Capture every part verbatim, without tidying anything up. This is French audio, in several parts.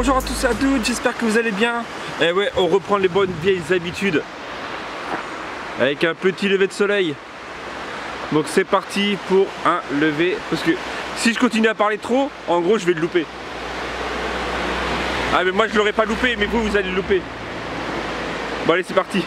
Bonjour à tous et à toutes, j'espère que vous allez bien. Et ouais, on reprend les bonnes vieilles habitudes avec un petit lever de soleil. Donc c'est parti pour un lever, parce que si je continue à parler trop, en gros je vais le louper. Ah mais moi je l'aurais pas loupé, mais vous vous allez le louper. Bon allez, c'est parti.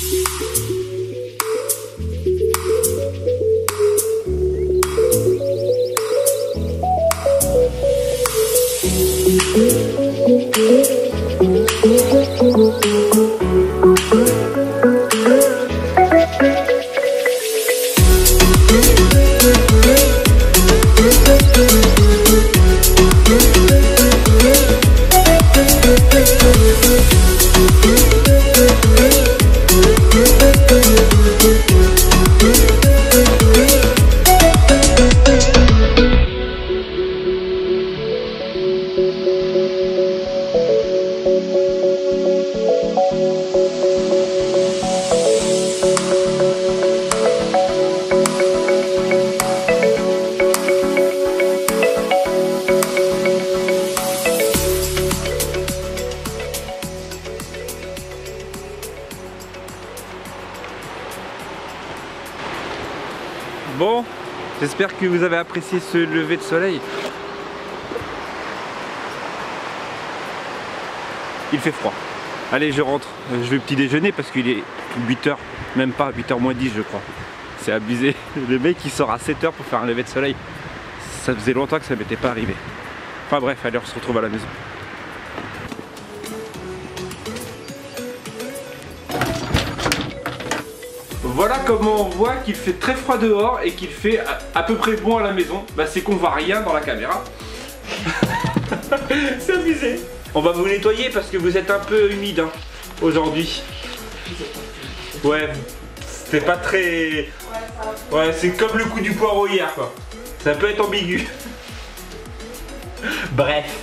Bon, j'espère que vous avez apprécié ce lever de soleil. Il fait froid. Allez, je rentre. Je vais petit déjeuner parce qu'il est huit heures, même pas, huit heures moins dix je crois. C'est abusé. Le mec il sort à sept heures pour faire un lever de soleil. Ça faisait longtemps que ça m'était pas arrivé. Enfin bref, allez, on se retrouve à la maison. Voilà comment on voit qu'il fait très froid dehors et qu'il fait à, à peu près bon à la maison. Bah, c'est qu'on voit rien dans la caméra. C'est abusé. On va vous nettoyer parce que vous êtes un peu humide hein, aujourd'hui. Ouais, c'était pas très... Ouais, c'est comme le coup du poireau hier quoi. Ça peut être ambigu. Bref.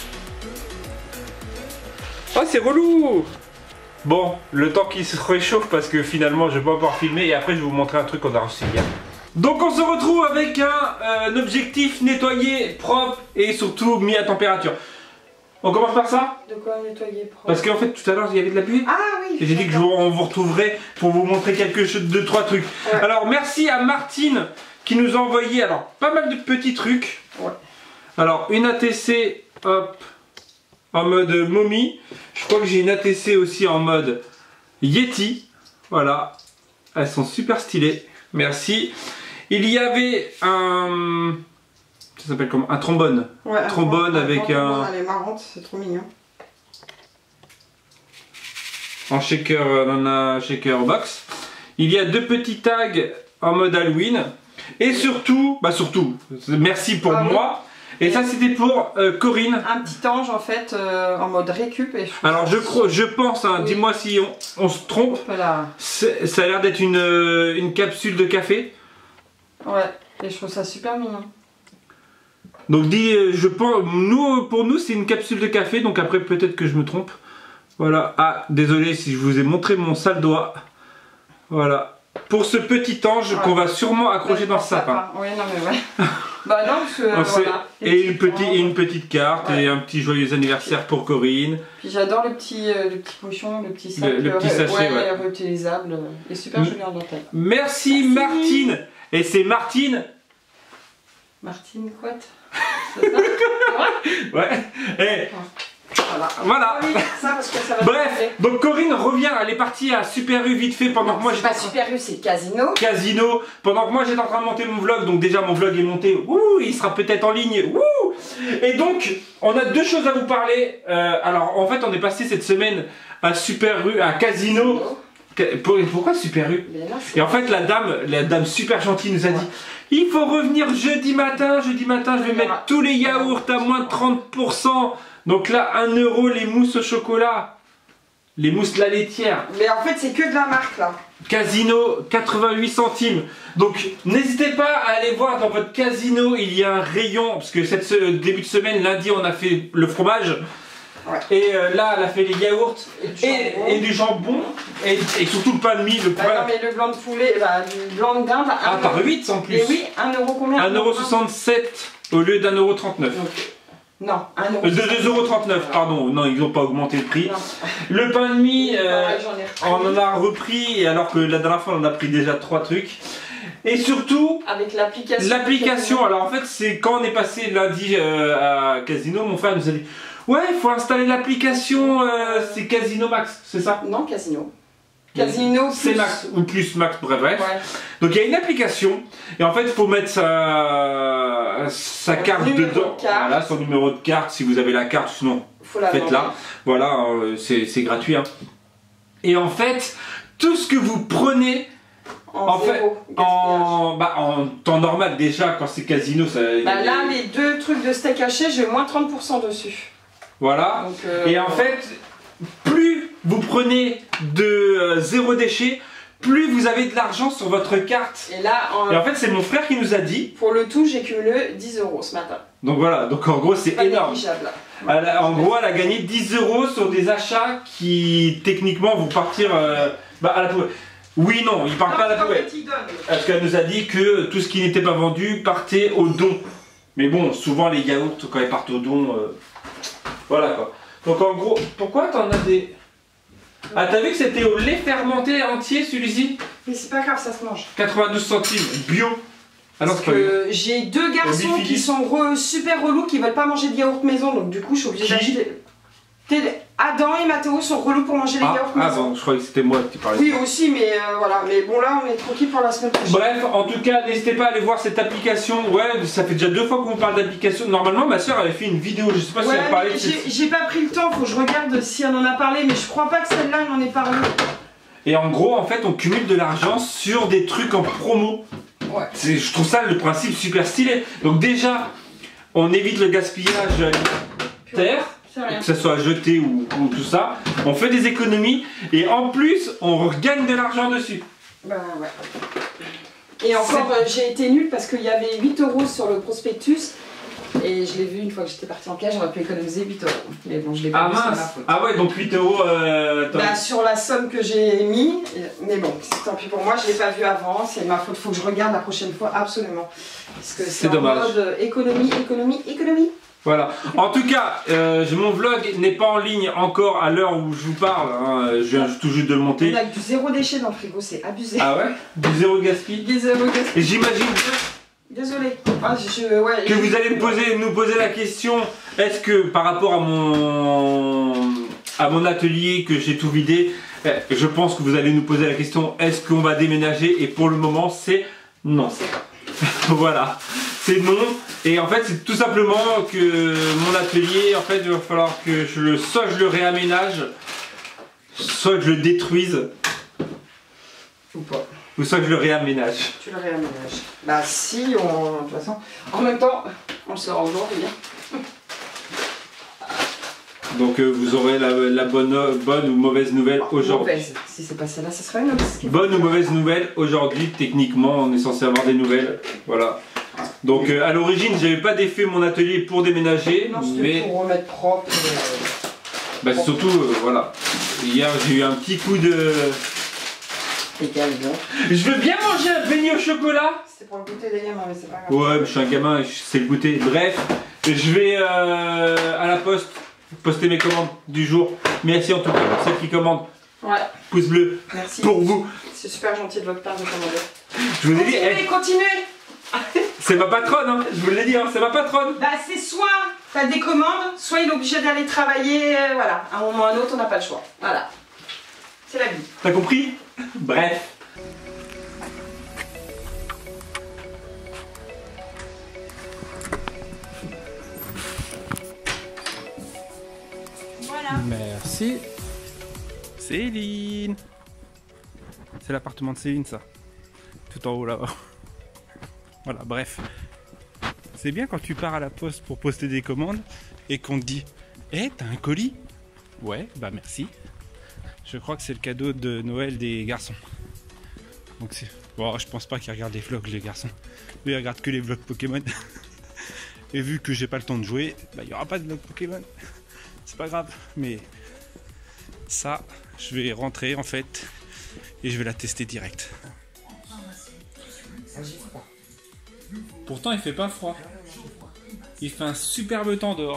Oh, c'est relou. Bon, le temps qu'il se réchauffe parce que finalement je vais pas pouvoir filmer et après je vais vous montrer un truc qu'on a reçu hier. Donc on se retrouve avec un, euh, un objectif nettoyé, propre et surtout mis à température. On commence par ça? De quoi nettoyer propre? Parce qu'en fait tout à l'heure il y avait de la buée. Ah oui. Et j'ai dit que je vous, on vous retrouverait pour vous montrer quelque chose, deux, trois trucs. Ouais. Alors merci à Martine qui nous a envoyé alors pas mal de petits trucs. Ouais. Alors une A T C, hop, en mode momie. Je crois que j'ai une A T C aussi en mode Yeti. Voilà. Elles sont super stylées. Merci. Il y avait un... Ça s'appelle comment? Un trombone. Ouais, un trombone un avec trombone, un... Elle est marrante, c'est trop mignon. En shaker, dans un shaker box. Il y a deux petits tags en mode Halloween. Et surtout, bah surtout, merci pour ah, moi. Oui. Et ça c'était pour euh, Corinne. Un petit ange en fait euh, en mode récup. Et je Alors je crois, je pense, hein, oui. Dis-moi si on, on se trompe. Voilà. Ça a l'air d'être une, euh, une capsule de café. Ouais, et je trouve ça super mignon. Donc dis, je pense, nous, pour nous c'est une capsule de café, donc après peut-être que je me trompe. Voilà, ah désolé si je vous ai montré mon sale doigt. Voilà. Pour ce petit ange ouais. qu'on va sûrement accrocher dans le sapin. Oui, non mais ouais. Bah non, parce que voilà. Et une, petit, et une petite carte ouais. et un petit joyeux anniversaire puis, pour Corinne. Puis j'adore le petit, euh, le petit pochon, le petit sac. Le, le petit sachet, ouais, ouais. réutilisable. Et super joli en dentelle. Merci, Merci Martine. Et c'est Martine. Martine quoi? C'est ça? Ouais. Et... Voilà. Voilà. Oui, ça, parce que ça va bref, donc Corinne revient, elle est partie à Super U vite fait pendant non, que moi j'étais. Pas Super U, c'est Casino. Casino. Pendant que moi j'étais en train de monter mon vlog, donc déjà mon vlog est monté. Ouh, il sera peut-être en ligne. Ouh. Et donc, on a deux choses à vous parler. Euh, alors en fait, on est passé cette semaine à Super U, à Casino. Casino. Pourquoi Super U? Là, et en fait, la dame, la dame super gentille nous a dit. Il faut revenir jeudi matin. Jeudi matin, je vais mettre tous les yaourts à moins de trente pour cent. Donc là, un euro les mousses au chocolat. Les mousses la laitière. Mais en fait, c'est que de la marque là. Casino, quatre-vingt-huit centimes. Donc n'hésitez pas à aller voir dans votre Casino. Il y a un rayon. Parce que cette début de semaine, lundi, on a fait le fromage. Ouais. Et euh, là, elle a fait les yaourts et du et, jambon, et, du jambon et, et surtout le pain de mie. Le bah pain... non, mais le blanc de poulet, bah, du blanc de dinde. Ah, par huit en plus. Et oui, un euro combien? un euro soixante-sept au lieu d'un euro trente-neuf. Non, un euro. De deux euros trente-neuf, pardon. Non, ils n'ont pas augmenté le prix. Non. Le pain de mie, euh, Pareil, j'en ai repris. on en a repris, et alors que la dernière fois, on en a pris déjà trois trucs. Et surtout, Avec l'application. l'application. Alors en fait, c'est quand on est passé lundi euh, à Casino, mon frère nous a dit ouais, il faut installer l'application, euh, c'est Casino Max, c'est ça? Non, Casino. Casino plus. C'est Max, ou plus Max, bref. bref. Ouais. Donc il y a une application, et en fait, il faut mettre sa, sa carte numéro dedans. de carte. Voilà, son numéro de carte, si vous avez la carte, sinon Faut la faites-la. demander. Voilà, euh, c'est c'est gratuit. Hein. Et en fait, tout ce que vous prenez En, En fait, zéro en, bah, en temps normal déjà, quand c'est Casino, ça. Bah là, les deux trucs de steak haché, j'ai moins trente pour cent dessus. Voilà. Donc, euh, Et en fait, plus vous prenez de euh, zéro déchet, plus vous avez de l'argent sur votre carte. Et là, en, Et en fait, c'est mon frère qui nous a dit. pour le tout, j'ai cumulé dix euros ce matin. Donc voilà, donc en gros, c'est Pas énorme. négligeable. Elle a- en gros, elle a gagné dix euros sur des achats qui techniquement vont partir euh, bah, à la poubelle. Oui, non, ils partent pas à la poubelle. Parce qu'elle nous a dit que tout ce qui n'était pas vendu partait au don. Mais bon, souvent les yaourts, quand ils partent au don, euh, voilà quoi. Donc en gros, pourquoi t'en as des... Ah, t'as vu que c'était au lait fermenté entier celui-ci? Mais c'est pas grave, ça se mange. quatre-vingt-douze centimes, bio. Ah non, Parce c'est pas bio. que j'ai deux garçons Au qui Bifilis. sont re- super relous, qui veulent pas manger de yaourt maison, donc du coup je suis obligée Qui d'acheter. T'es- Adam et Mathéo sont relous pour manger les Ah, yaourts ah maison. bon, je croyais que c'était moi qui parlais. Oui aussi, mais euh, voilà. Mais bon là on est tranquille pour la semaine prochaine. Bref, en tout cas, n'hésitez pas à aller voir cette application. Ouais, ça fait déjà deux fois qu'on parle d'application. Normalement, ma soeur avait fait une vidéo, je sais pas si Ouais, elle parlait mais de j'ai cette... j'ai pas pris le temps, faut que je regarde si on en a parlé, mais je crois pas que celle-là il en ait parlé. Et en gros, en fait, on cumule de l'argent sur des trucs en promo. Ouais. C'est- Je trouve ça le principe super stylé. Donc déjà, on évite le gaspillage alimentaire, C'est rien. que ce soit jeté ou, ou tout ça. On fait des économies et en plus, on gagne de l'argent dessus. Bah ouais. Et encore, euh, j'ai été nulle parce qu'il y avait huit euros sur le prospectus. Et je l'ai vu une fois que j'étais partie en cash, j'aurais pu économiser huit euros. Mais bon, je l'ai pas Ah vu, c'est ma mince. faute. Ah ouais, donc huit euros. Euh, attends. Bah, sur la somme que j'ai mis, mais bon, c'est tant pis pour moi, je l'ai pas vu avant, c'est ma faute, faut que je regarde la prochaine fois, absolument. Parce que C'est c'est en dommage. mode euh, économie, économie, économie. Voilà. En tout cas, euh, mon vlog n'est pas en ligne encore à l'heure où je vous parle. Hein. Je viens tout juste de le monter. On a du zéro déchet dans le frigo, c'est abusé. Ah ouais? Du zéro gaspille. Des zéro gaspillage. Et j'imagine bien Désolé. Ah, je, ouais, que je- vous allez me poser, nous poser la question, est-ce que par rapport à mon, à mon atelier que j'ai tout vidé, eh, je pense que vous allez nous poser la question, est-ce qu'on va déménager? Et pour le moment, c'est non. C'est pas. Voilà, c'est non. Et en fait, c'est tout simplement que mon atelier, en fait, il va falloir que je le, soit je le réaménage, soit je le détruise, Ou pas. ou soit je le réaménage. Tu le réaménages. Bah si, on... de toute façon, en même temps, on le saura aujourd'hui. hein. Donc euh, vous aurez la, la bonne, bonne ou mauvaise nouvelle aujourd'hui. Mauvaise. Si c'est pas celle-là, ce serait une autre. Bonne ou mauvaise nouvelle aujourd'hui, techniquement on est censé avoir des nouvelles, voilà. Donc euh, à l'origine j'avais pas défait mon atelier pour déménager, Non, c'était mais pour remettre propre. euh, bah, c'est surtout euh, voilà. Hier j'ai eu un petit coup de... Égal, bien. Je veux bien manger un beignet au chocolat. C'était pour le goûter des gamins, mais c'est pas grave. Ouais, mais je suis un gamin, et je sais le goûter. Bref, je vais euh, à la poste poster mes commandes du jour. Merci en tout cas pour celles qui commandent. Ouais, Pouce bleu merci. pour vous. C'est super gentil de votre part de commander. Je vous ai dit, Continuez, eh, continuez. c'est ma patronne, hein. Je vous l'ai dit, hein, c'est ma patronne. Bah c'est soit t'as des commandes, soit il est obligé d'aller travailler, euh, voilà. À un moment ou à un autre, on n'a pas le choix. Voilà. C'est la vie. T'as compris? Bref. Voilà. Merci. Céline. C'est l'appartement de Céline, ça. Tout en haut là-bas. Voilà, bref. C'est bien quand tu pars à la poste pour poster des commandes et qu'on te dit Eh, t'as un colis? Ouais, bah merci. Je crois que c'est le cadeau de Noël des garçons. Donc c'est. Bon, je pense pas qu'ils regardent les vlogs, les garçons. Eux, ils regardent que les vlogs Pokémon. Et vu que j'ai pas le temps de jouer, bah il y aura pas de vlog Pokémon. C'est pas grave, mais ça, je vais rentrer en fait et je vais la tester direct. Pourtant, il fait pas froid. Il fait un superbe temps dehors.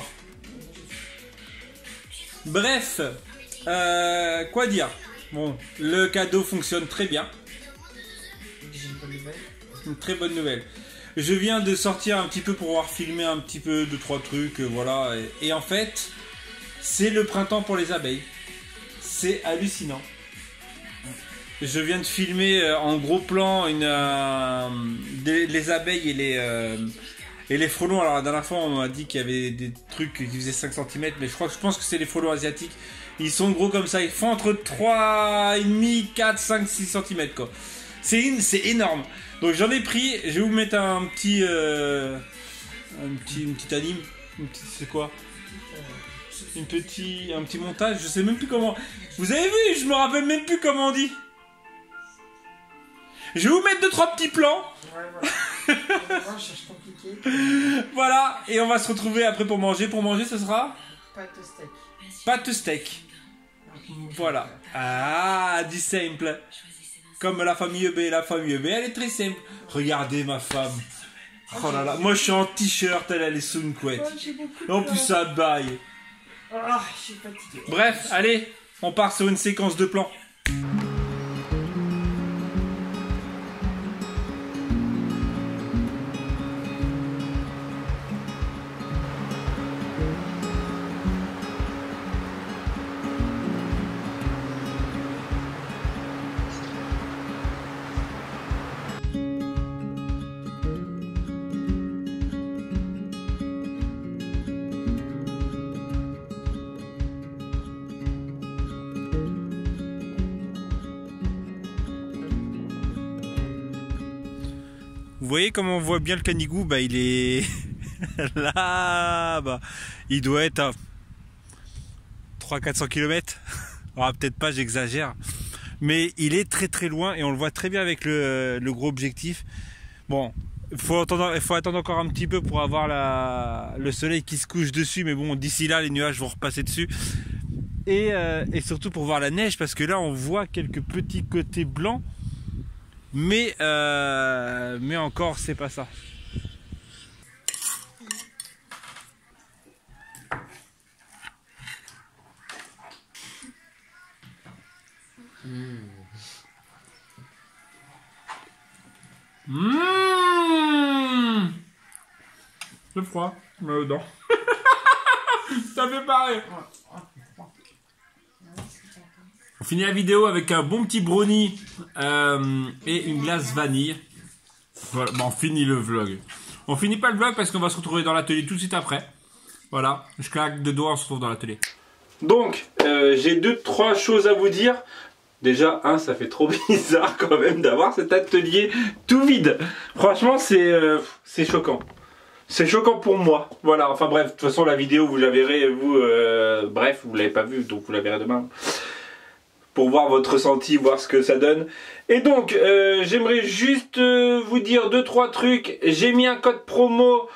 Bref, euh, quoi dire? Bon, le cadeau fonctionne très bien. J'ai une bonne nouvelle. Une très bonne nouvelle. Je viens de sortir un petit peu pour pouvoir filmer un petit peu deux trois trucs, euh, voilà. Et, et en fait, c'est le printemps pour les abeilles. C'est hallucinant. Je viens de filmer euh, en gros plan une, euh, des, les abeilles et les, euh, et les frelons. Alors la dernière fois on m'a dit qu'il y avait des trucs qui faisaient cinq centimètres, mais je crois que je pense que c'est les frelons asiatiques. Ils sont gros comme ça, ils font entre trois virgule cinq, quatre, cinq, six centimètres quoi. C'est c'est énorme. Donc j'en ai pris, je vais vous mettre un petit euh, un petit une petite anime, une petite, c'est quoi? Une petit un petit montage, je sais même plus comment. Vous avez vu, je me rappelle même plus comment on dit. Je vais vous mettre deux trois petits plans. Ouais, voilà. Moi, je cherche compliqué. Voilà, et on va se retrouver après pour manger. Pour manger, ce sera Pâte de steak. pâte steak. Voilà. Ah, dit simple. Comme la famille B, la famille B, elle est très simple. Regardez ma femme. Oh là là, moi je suis en t-shirt, elle, elle est sous une couette. En plus, ça baille. Ah, je suis fatiguée. Bref, allez, on part sur une séquence de plans. Vous voyez comment on voit bien le canigou, bah il est là, bah il doit être à trois cents à quatre cents kilomètres. Alors peut-être pas, j'exagère, mais il est très très loin et on le voit très bien avec le, le gros objectif. Bon, il faut attendre, il faut attendre encore un petit peu pour avoir la, le soleil qui se couche dessus, mais bon, d'ici là les nuages vont repasser dessus. Et, euh, et surtout pour voir la neige, parce que là on voit quelques petits côtés blancs. Mais, euh, mais encore, c'est pas ça. Mmh. Mmh. C'est froid, mais dedans. Ça fait pareil. On finit la vidéo avec un bon petit brownie euh, et une glace vanille. Voilà, bon, on finit le vlog. On finit pas le vlog parce qu'on va se retrouver dans l'atelier tout de suite après. Voilà, je claque deux doigts, on se retrouve dans l'atelier. Donc, euh, j'ai deux, trois choses à vous dire. Déjà, un, ça fait trop bizarre quand même d'avoir cet atelier tout vide. Franchement, c'est euh, c'est choquant. C'est choquant pour moi. Voilà, enfin bref, de toute façon, la vidéo, vous la verrez, vous, euh, bref, vous l'avez pas vue, donc vous la verrez demain. Pour voir votre ressenti, voir ce que ça donne. Et donc, euh, j'aimerais juste euh, vous dire deux trois trucs. J'ai mis un code promo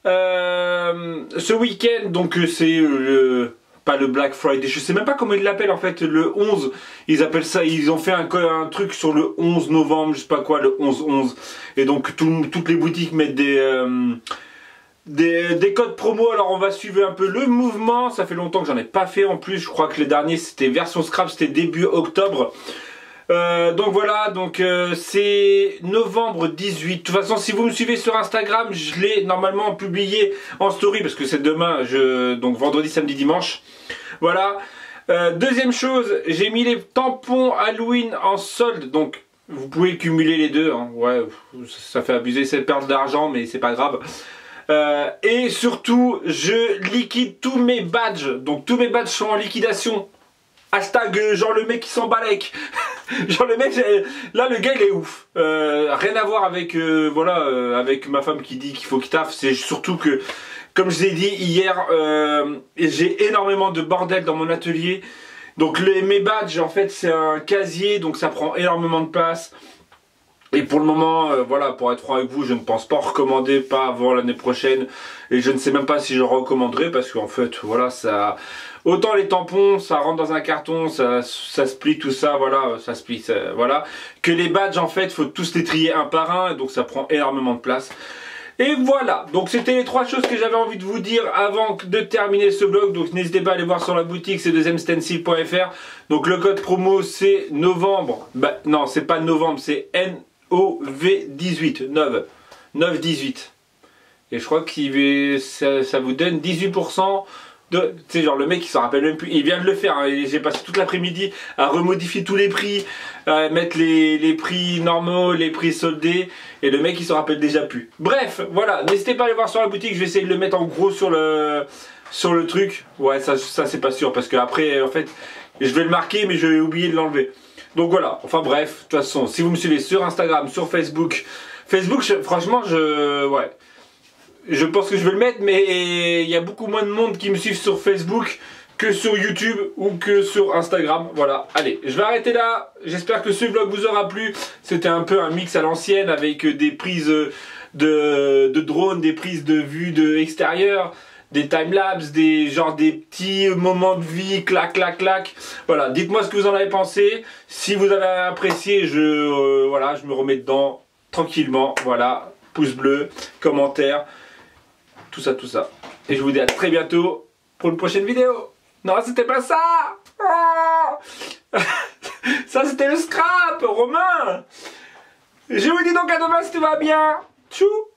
euh, ce week-end, donc c'est le... pas le Black Friday, je sais même pas comment ils l'appellent en fait, le onze, ils appellent ça, ils ont fait un, un truc sur le onze novembre, je sais pas quoi, le onze onze, et donc tout, toutes les boutiques mettent des... Euh, Des, des codes promo. Alors on va suivre un peu le mouvement. Ça fait longtemps que j'en ai pas fait en plus. Je crois que les derniers c'était version scrap, c'était début octobre. Euh, donc voilà, donc euh, c'est novembre dix-huit. De toute façon, si vous me suivez sur Instagram, je l'ai normalement publié en story parce que c'est demain, je, donc vendredi, samedi, dimanche. Voilà. Euh, deuxième chose, j'ai mis les tampons Halloween en solde. Donc vous pouvez cumuler les deux. Hein. Ouais, ça fait abuser cette perte d'argent, mais c'est pas grave. Euh, et surtout, je liquide tous mes badges. Donc tous mes badges sont en liquidation. Hashtag euh, genre le mec qui s'en balèque. Genre le mec, là le gars il est ouf. Euh, rien à voir avec euh, voilà euh, avec ma femme qui dit qu'il faut qu'il taffe. C'est surtout que, comme je vous ai dit hier, euh, j'ai énormément de bordel dans mon atelier. Donc les, mes badges en fait c'est un casier, donc ça prend énormément de place. Et pour le moment, euh, voilà, pour être franc avec vous, je ne pense pas en recommander, pas avant l'année prochaine. Et je ne sais même pas si je recommanderai parce qu'en fait, voilà, ça... Autant les tampons, ça rentre dans un carton, ça, ça se plie, tout ça, voilà, ça se plie, ça, voilà. Que les badges, en fait, il faut tous les trier un par un, et donc ça prend énormément de place. Et voilà, donc c'était les trois choses que j'avais envie de vous dire avant de terminer ce vlog. Donc n'hésitez pas à aller voir sur la boutique c deux m stencil point f r. Donc le code promo c'est novembre, bah non c'est pas novembre, c'est N O V dix-huit, neuf, neuf dix-huit. Et je crois que ça, ça vous donne dix-huit pour cent de... Tu sais genre le mec il s'en rappelle même plus, il vient de le faire, hein. J'ai passé toute l'après-midi à remodifier tous les prix, à mettre les, les prix normaux, les prix soldés, et le mec il s'en rappelle déjà plus. Bref, voilà, n'hésitez pas à aller voir sur la boutique, je vais essayer de le mettre en gros sur le, sur le truc. Ouais ça, ça c'est pas sûr, parce que après en fait je vais le marquer mais je vais oublier de l'enlever. Donc voilà, enfin bref, de toute façon, si vous me suivez sur Instagram, sur Facebook, Facebook je, franchement je... ouais. Je pense que je vais le mettre, mais il y a beaucoup moins de monde qui me suivent sur Facebook que sur YouTube ou que sur Instagram. Voilà, allez, je vais arrêter là. J'espère que ce vlog vous aura plu. C'était un peu un mix à l'ancienne avec des prises de, de drone, des prises de vue de extérieur, des timelapses, des genre des petits moments de vie, clac, clac, clac. Voilà, dites-moi ce que vous en avez pensé. Si vous avez apprécié, je, euh, voilà, je me remets dedans tranquillement. Voilà, pouce bleu, commentaire. Tout ça, tout ça. Et je vous dis à très bientôt pour une prochaine vidéo. Non, c'était pas ça. Oh ça, c'était le scrap, Romain. Je vous dis donc à demain si tout va bien. Tchou.